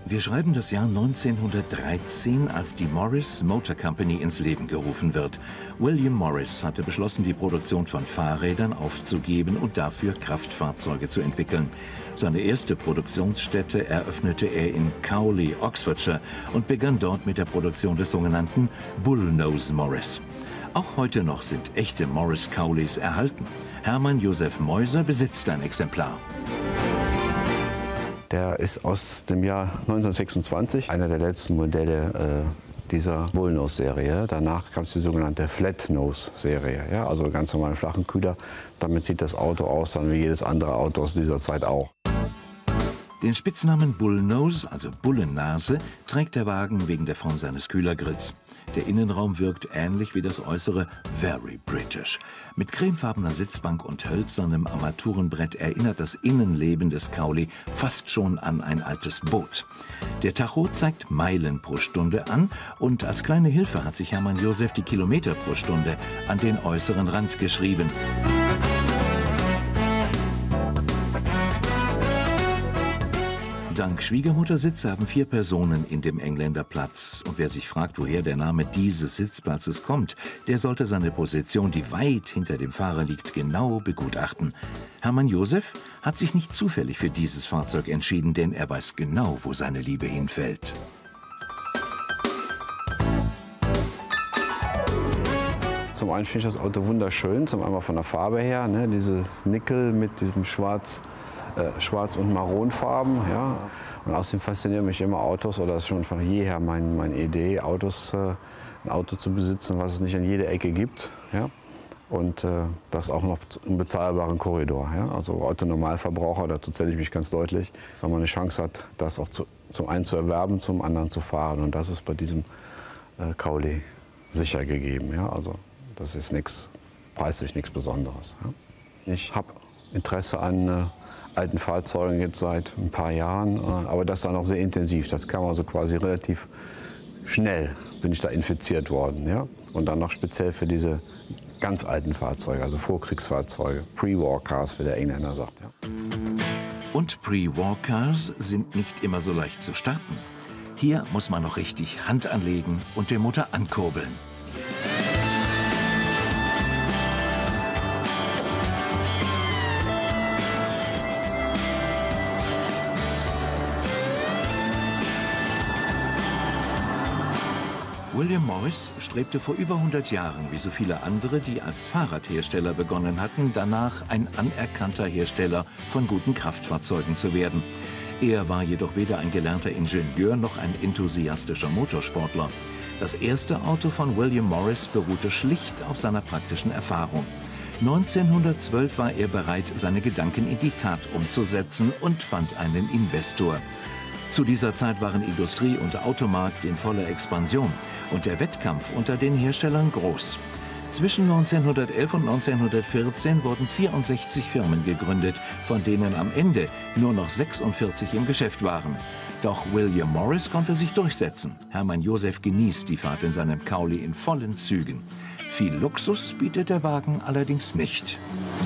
Wir schreiben das Jahr 1913, als die Morris Motor Company ins Leben gerufen wird. William Morris hatte beschlossen, die Produktion von Fahrrädern aufzugeben und dafür Kraftfahrzeuge zu entwickeln. Seine erste Produktionsstätte eröffnete er in Cowley, Oxfordshire, und begann dort mit der Produktion des sogenannten Bullnose Morris. Auch heute noch sind echte Morris Cowleys erhalten. Hermann Josef Meuser besitzt ein Exemplar. Der ist aus dem Jahr 1926, einer der letzten Modelle dieser Bullnose-Serie. Danach kam es die sogenannte Flat-Nose-Serie, ja, also ganz normale flachen Kühler. Damit sieht das Auto aus, dann wie jedes andere Auto aus dieser Zeit auch. Den Spitznamen Bullnose, also Bullennase, trägt der Wagen wegen der Form seines Kühlergrills. Der Innenraum wirkt ähnlich wie das Äußere, very British. Mit cremefarbener Sitzbank und hölzernem Armaturenbrett erinnert das Innenleben des Cowley fast schon an ein altes Boot. Der Tacho zeigt Meilen pro Stunde an und als kleine Hilfe hat sich Hermann Josef die Kilometer pro Stunde an den äußeren Rand geschrieben. Dank Schwiegermuttersitz haben 4 Personen in dem Engländer Platz. Und wer sich fragt, woher der Name dieses Sitzplatzes kommt, der sollte seine Position, die weit hinter dem Fahrer liegt, genau begutachten. Hermann Josef hat sich nicht zufällig für dieses Fahrzeug entschieden, denn er weiß genau, wo seine Liebe hinfällt. Zum einen finde ich das Auto wunderschön, zum einen von der Farbe her, ne, diese Nickel mit diesem Schwarz und Maronfarben. Ja. Und außerdem faszinieren mich immer Autos, oder das ist schon von jeher meine Idee, ein Auto zu besitzen, was es nicht an jeder Ecke gibt. Ja. Und das auch noch im bezahlbaren Korridor. Ja. Also Autonormalverbraucher, dazu zähle ich mich ganz deutlich, dass man eine Chance hat, das auch zum einen zu erwerben, zum anderen zu fahren. Und das ist bei diesem Cowley sicher gegeben. Ja. Also das ist preislich nichts Besonderes. Ja. Ich habe Interesse an alten Fahrzeugen jetzt seit ein paar Jahren, aber das dann auch sehr intensiv. Das kam also quasi relativ schnell, bin ich da infiziert worden. Ja? Und dann noch speziell für diese ganz alten Fahrzeuge, also Vorkriegsfahrzeuge, Pre-War Cars, wie der Engländer sagt. Ja? Und Pre-War Cars sind nicht immer so leicht zu starten. Hier muss man noch richtig Hand anlegen und den Motor ankurbeln. William Morris strebte vor über 100 Jahren, wie so viele andere, die als Fahrradhersteller begonnen hatten, danach ein anerkannter Hersteller von guten Kraftfahrzeugen zu werden. Er war jedoch weder ein gelernter Ingenieur noch ein enthusiastischer Motorsportler. Das erste Auto von William Morris beruhte schlicht auf seiner praktischen Erfahrung. 1912 war er bereit, seine Gedanken in die Tat umzusetzen und fand einen Investor. Zu dieser Zeit waren Industrie und Automarkt in voller Expansion und der Wettkampf unter den Herstellern groß. Zwischen 1911 und 1914 wurden 64 Firmen gegründet, von denen am Ende nur noch 46 im Geschäft waren. Doch William Morris konnte sich durchsetzen. Hermann Josef genießt die Fahrt in seinem Cowley in vollen Zügen. Viel Luxus bietet der Wagen allerdings nicht.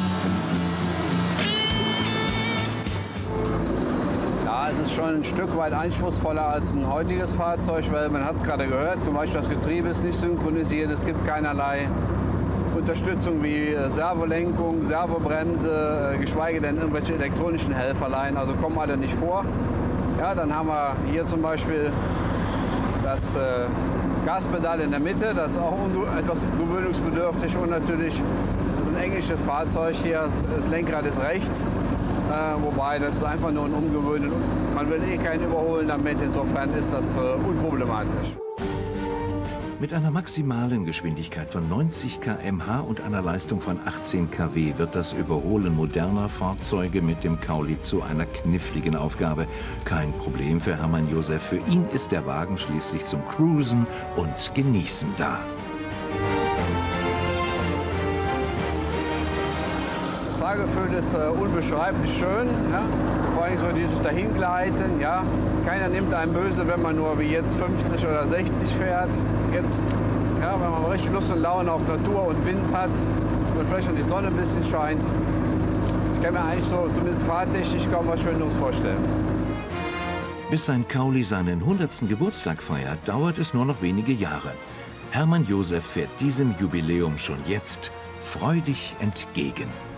Es ist schon ein Stück weit anspruchsvoller als ein heutiges Fahrzeug, weil man hat es gerade gehört, zum Beispiel das Getriebe ist nicht synchronisiert, es gibt keinerlei Unterstützung wie Servolenkung, Servobremse, geschweige denn irgendwelche elektronischen Helferlein, also kommen alle nicht vor. Ja, dann haben wir hier zum Beispiel das Gaspedal in der Mitte, das ist auch etwas gewöhnungsbedürftig und natürlich, das ist ein englisches Fahrzeug hier, das Lenkrad ist rechts. Wobei das ist einfach nur ein Umgewöhnen. Man will eh keinen überholen damit, insofern ist das unproblematisch. Mit einer maximalen Geschwindigkeit von 90 km/h und einer Leistung von 18 kW wird das Überholen moderner Fahrzeuge mit dem Cowley zu einer kniffligen Aufgabe. Kein Problem für Hermann Josef. Für ihn ist der Wagen schließlich zum Cruisen und Genießen da. Das Fahrgefühl ist unbeschreiblich schön, ja? Vor allem so dieses Dahingleiten. Ja? Keiner nimmt einem böse, wenn man nur wie jetzt 50 oder 60 fährt. Jetzt, ja, wenn man richtig Lust und Laune auf Natur und Wind hat und vielleicht noch die Sonne ein bisschen scheint. Ich kann mir eigentlich so, zumindest fahrtechnisch, kaum was Schöneres vorstellen. Bis sein Kauli seinen 100. Geburtstag feiert, dauert es nur noch wenige Jahre. Hermann Josef fährt diesem Jubiläum schon jetzt freudig entgegen.